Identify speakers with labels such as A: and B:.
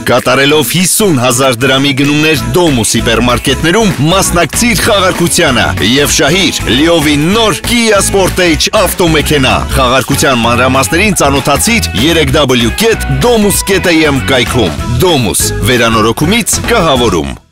A: Կատարելով 50,000 դրամի գնումներ Domus հիպերմարկետներում մասնակցիր խաղարկությանը եւ շահիր լիովին նոր Kia Sportage ավտոմեքենա։ Խաղարկության մանրամասներին ծանոթացիր 3w.domus.am կայքում։ Domus վերանորոգումից կահավորում։